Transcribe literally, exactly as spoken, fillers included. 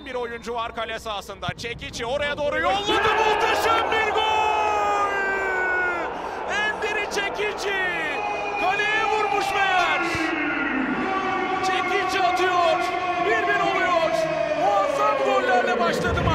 on bir oyuncu var kale sahasında. Çekici oraya doğru yolladı. Muhteşem bir gol! Endiri Çekici. Kaleye vurmuş meğer. Çekici atıyor. bir bir oluyor. Muazzam gollerle başladı.